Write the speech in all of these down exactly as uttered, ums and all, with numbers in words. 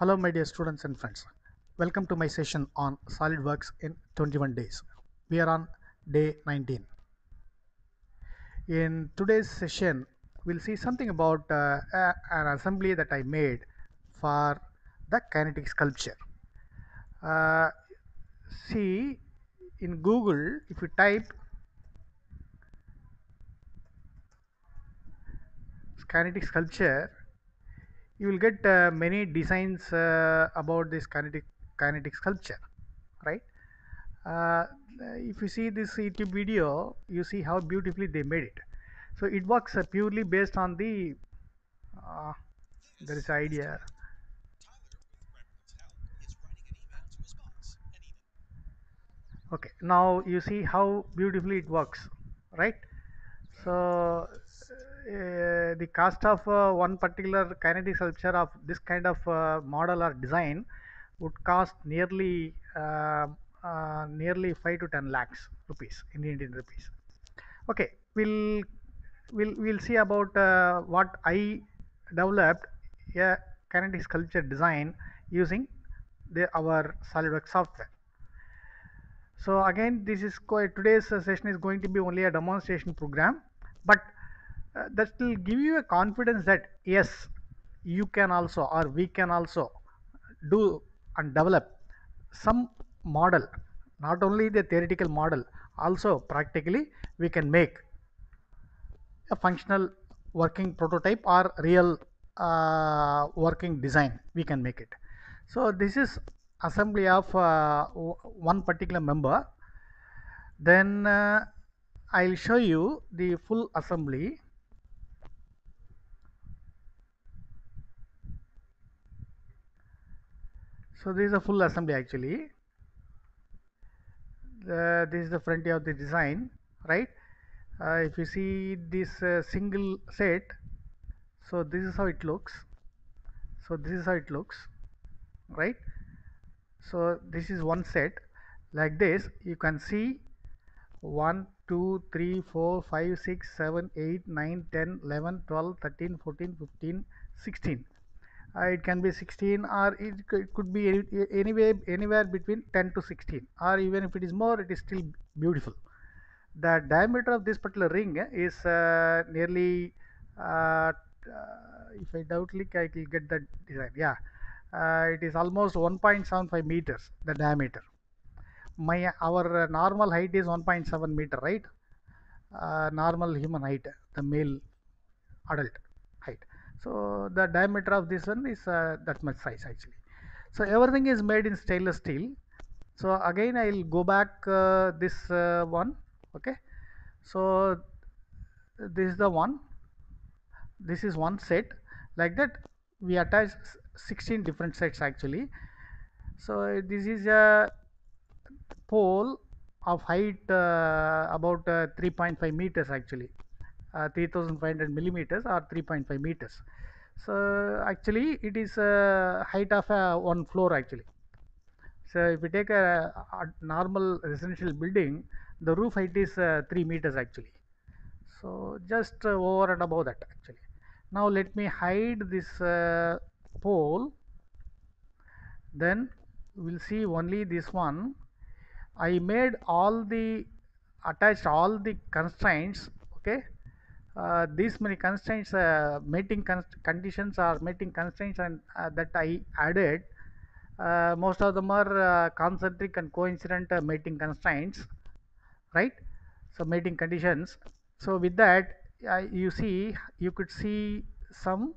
Hello my dear students and friends. Welcome to my session on SolidWorks in twenty-one days. We are on day nineteen. In today's session, we'll see something about uh, a- an assembly that I made for the kinetic sculpture. Uh, see, in Google, if you type kinetic sculpture, you will get uh, many designs uh, about this kinetic kinetic sculpture, right? uh, if you see this YouTube video, you see how beautifully they made it. So it works uh, purely based on the uh, there is idea. Okay, now you see how beautifully it works, right? So uh, the cost of uh, one particular kinetic sculpture of this kind of uh, model or design would cost nearly uh, uh, nearly five to ten lakhs rupees in Indian rupees. Okay, we'll we'll we'll see about uh, what I developed a kinetic sculpture design using the our SolidWorks software. So again, this is quite, today's uh, session is going to be only a demonstration program, but uh, that will give you a confidence that yes, you can also or we can also do and develop some model, not only the theoretical model, also practically we can make a functional working prototype or real uh, working design. We can make it. So this is assembly of uh, one particular member. Then uh, I'll show you the full assembly. So this is a full assembly actually. The, this is the front of the design, right? Uh, if you see this uh, single set, so this is how it looks. So this is how it looks, right? So this is one set. Like this, you can see one, two, three, four, five, six, seven, eight, nine, ten, eleven, twelve, thirteen, fourteen, fifteen, sixteen. Uh, it can be sixteen, or it could be any, anyway anywhere between ten to sixteen, or even if it is more, it is still beautiful. The diameter of this particular ring is uh, nearly uh, uh, if I doubtly I will get the design. Yeah, uh, it is almost one point seven five meters, the diameter. My our normal height is one point seven meter, right? Uh, normal human height, the male adult height. So the diameter of this one is uh, that much size actually. So everything is made in stainless steel. So again I will go back uh, this uh, one. Okay, so this is the one, this is one set. Like that we attach sixteen different sets actually. So this is a pole of height uh, about uh, three point five meters actually, uh, three thousand five hundred millimeters or three point five meters. So actually it is a height of uh, one floor actually. So if we take a, a normal residential building, the roof height is uh, three meters actually. So just uh, over and above that actually. Now let me hide this uh, pole. Then we'll see only this one. I made all the attached all the constraints. Okay, uh, these many constraints, uh, mating conditions or mating constraints, and uh, that I added. Uh, most of them are uh, concentric and coincident uh, mating constraints, right? So mating conditions. So with that, uh, you see, you could see some.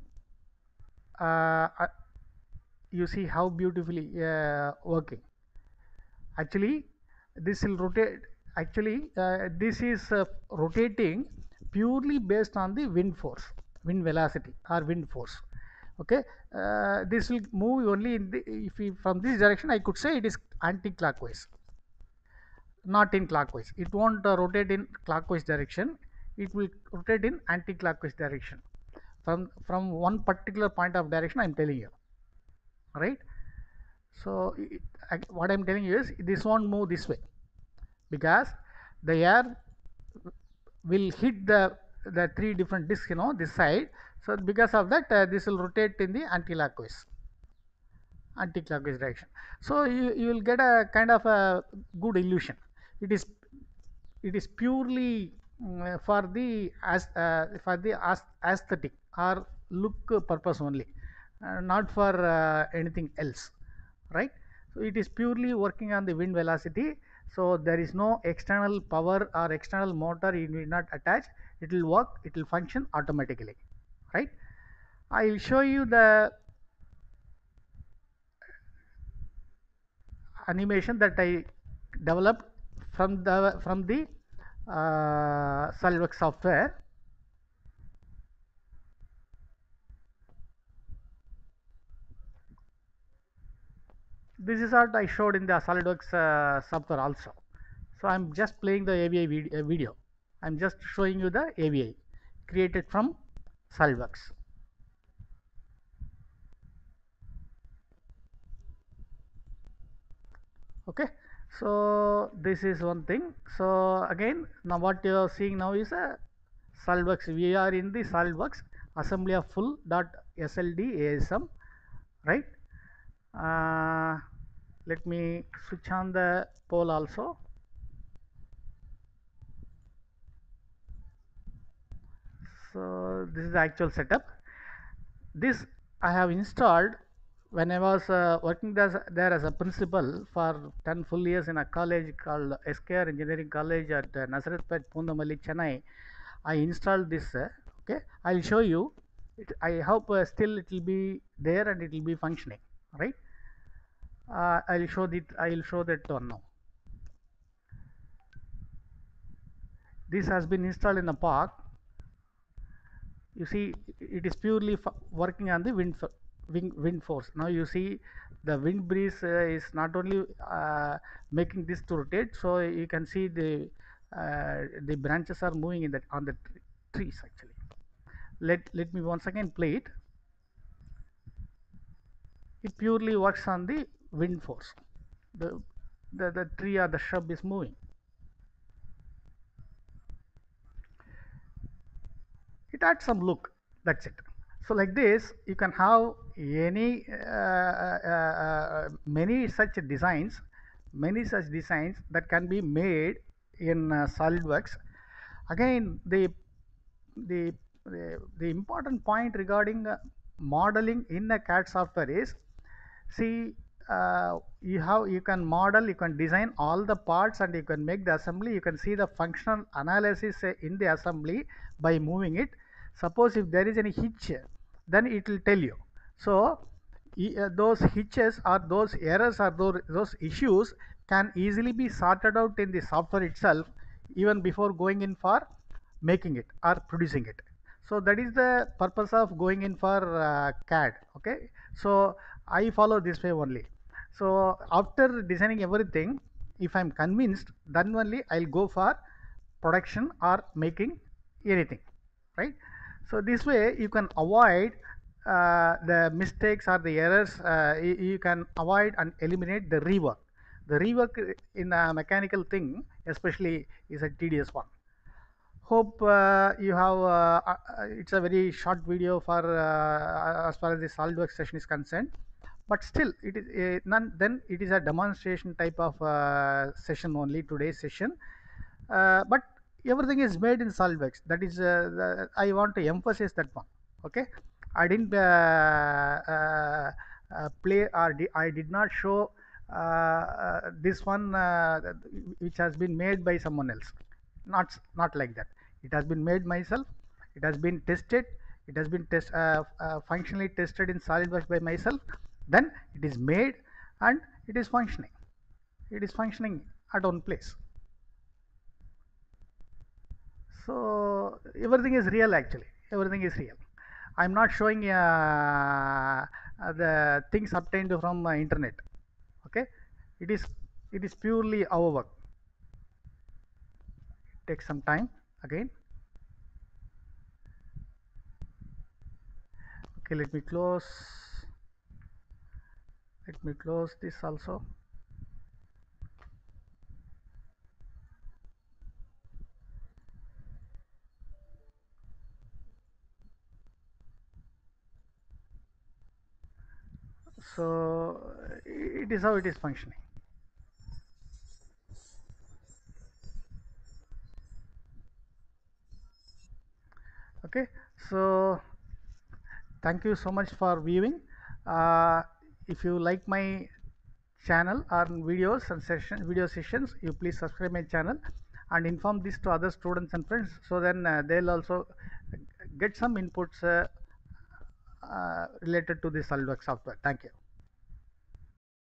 Uh, uh, you see how beautifully uh, working. Actually, this will rotate. Actually, uh, this is uh, rotating purely based on the wind force, wind velocity or wind force. Okay, uh, this will move only in the, if we, from this direction I could say it is anti-clockwise, not in clockwise. It won't uh, rotate in clockwise direction, it will rotate in anti-clockwise direction from from one particular point of direction I'm telling you, right? So it, I, what I'm telling you is this won't move this way because the air will hit the the three different discs, you know, this side. So because of that, uh, this will rotate in the anti-clockwise. anti-clockwise direction. So you, you will get a kind of a good illusion. It is it is purely mm, for the as uh, for the aesthetic or look purpose only, uh, not for uh, anything else, right? So it is purely working on the wind velocity. So there is no external power or external motor, you need not attach. It will work, it will function automatically, right? I will show you the animation that I developed from the from the uh, SolidWorks software. This is what I showed in the SolidWorks uh, software also. So I'm just playing the A V I vid uh, video. I'm just showing you the A V I created from SolidWorks. Okay, so this is one thing. So again, now what you are seeing now is a SolidWorks. We are in the SolidWorks assembly of full dot S L D A S M, right? Uh, let me switch on the pole also. So this is the actual setup. This I have installed when I was uh, working as, there as a principal for ten full years in a college called S K R Engineering College at uh, Nasaretpet, Pundamalli, Chennai. I installed this. Uh, okay, I'll show you. It, I hope uh, still it will be there and it will be functioning, right? Uh, I'll show that. I'll show that one now. This has been installed in a park. You see, it is purely working on the wind wind, wind force. Now you see the wind breeze uh, is not only uh, making this to rotate, so you can see the uh, the branches are moving in that on the trees actually. Let let me once again play it. It purely works on the wind force. The the, the tree or the shrub is moving. It adds some look, that's it. So like this you can have any uh, uh, uh, many such designs, many such designs that can be made in uh, SolidWorks. Again, the the the, the important point regarding uh, modeling in the C A D software is, see, uh, you have you can model, you can design all the parts and you can make the assembly. You can see the functional analysis uh, in the assembly by moving it. Suppose if there is any hitch, then it will tell you. So e- uh, those hitches or those errors or those, those issues can easily be sorted out in the software itself, even before going in for making it or producing it. So that is the purpose of going in for uh, C A D. Okay, so I follow this way only. So after designing everything, if I'm convinced, then only I'll go for production or making anything, right? So this way you can avoid uh, the mistakes or the errors. Uh, you, you can avoid and eliminate the rework. The rework in a mechanical thing especially is a tedious one. Hope uh, you have uh, uh, it's a very short video for uh, as far as the SolidWorks session is concerned, but still it is a, none, then it is a demonstration type of uh, session only, today's session. Uh, but everything is made in SolidWorks. That is uh, the, I want to emphasize that one. Okay, I didn't uh, uh, uh, play or di I did not show uh, uh, this one uh, which has been made by someone else. Not not like that. It has been made myself. It has been tested. It has been test uh, uh, functionally tested in SolidWorks by myself. Then it is made and it is functioning. It is functioning at one place. So everything is real actually. Everything is real. I'm not showing uh, uh, the things obtained from uh, internet. Okay, it is it is purely our work. It takes some time again. Okay, let me close. Let me close this also. So it is how it is functioning. Okay, so thank you so much for viewing. Uh, if you like my channel or videos and session video sessions, you please subscribe my channel and inform this to other students and friends, so then uh, they'll also get some inputs uh, uh, related to the SolidWorks software. Thank you.